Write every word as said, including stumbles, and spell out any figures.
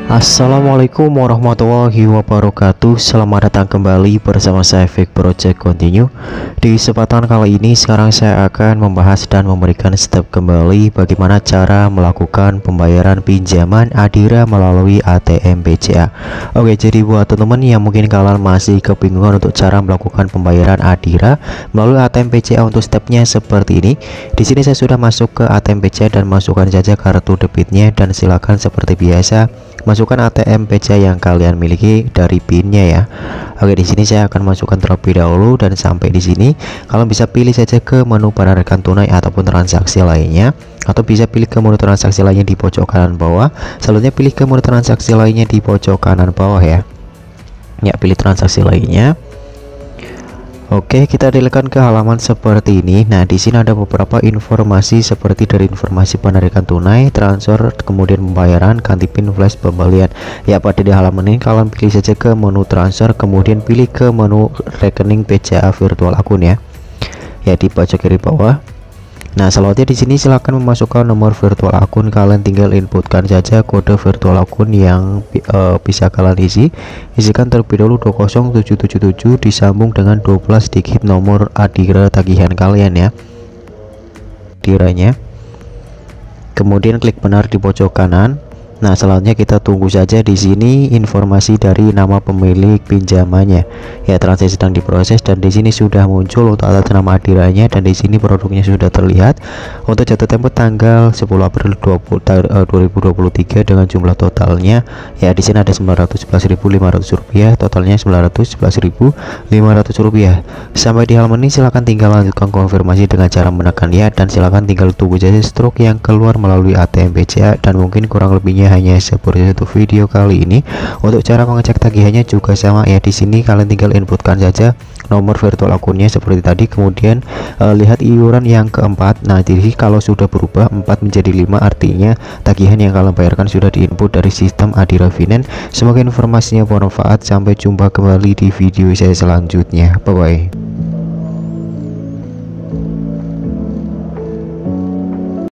Assalamualaikum warahmatullahi wabarakatuh. Selamat datang kembali bersama saya Fake Project Continue. Di kesempatan kali ini sekarang saya akan membahas dan memberikan step kembali bagaimana cara melakukan pembayaran pinjaman Adira melalui A T M B C A. Oke, jadi buat teman-teman yang mungkin kalian masih kebingungan untuk cara melakukan pembayaran Adira melalui A T M B C A untuk stepnya seperti ini. Di sini saya sudah masuk ke A T M B C A dan masukkan saja kartu debitnya, dan silakan seperti biasa masukkan A T M B C A yang kalian miliki dari pinnya ya. Oke, di sini saya akan masukkan terlebih dahulu, dan sampai di sini kalian bisa pilih saja ke menu penaриkan tunai ataupun transaksi lainnya, atau bisa pilih ke menu transaksi lainnya di pojok kanan bawah. Selanjutnya pilih ke menu transaksi lainnya di pojok kanan bawah ya. Ya, pilih transaksi lainnya. Oke, kita dilihatkan ke halaman seperti ini. Nah, di sini ada beberapa informasi seperti dari informasi penarikan tunai, transfer, kemudian pembayaran, ganti pin, flash, pembelian. Ya, pada di halaman ini kalian pilih saja ke menu transfer, kemudian pilih ke menu rekening B C A virtual akun ya. Ya, di pojok kiri bawah. Nah, selanjutnya di sini silahkan memasukkan nomor virtual akun. Kalian tinggal inputkan saja kode virtual akun yang uh, bisa kalian isi. Isikan terlebih dahulu dua nol tujuh tujuh tujuh disambung dengan dua belas digit nomor Adira tagihan kalian ya. Adiranya. Kemudian klik benar di pojok kanan. Nah, selanjutnya kita tunggu saja di sini informasi dari nama pemilik pinjamannya. Ya, transaksi sedang diproses, dan di sini sudah muncul untuk atas nama Adiranya, dan di sini produknya sudah terlihat. Untuk jatuh tempo tanggal sepuluh April dua ribu dua puluh tiga dengan jumlah totalnya ya di sini ada sembilan ratus sebelas ribu lima ratus rupiah, totalnya sembilan ratus sebelas ribu lima ratus rupiah. Sampai di halaman ini silahkan tinggal lanjutkan konfirmasi dengan cara menekan ya, dan silahkan tinggal tunggu saja stroke yang keluar melalui A T M B C A, dan mungkin kurang lebihnya hanya seperti itu video kali ini. Untuk cara mengecek tagihannya juga sama ya, di sini kalian tinggal inputkan saja nomor virtual akunnya seperti tadi, kemudian uh, lihat iuran yang keempat. Nah, jadi kalau sudah berubah empat menjadi lima, artinya tagihan yang kalian bayarkan sudah diinput dari sistem Adira Finance. Semoga informasinya bermanfaat. Sampai jumpa kembali di video saya selanjutnya. Bye bye.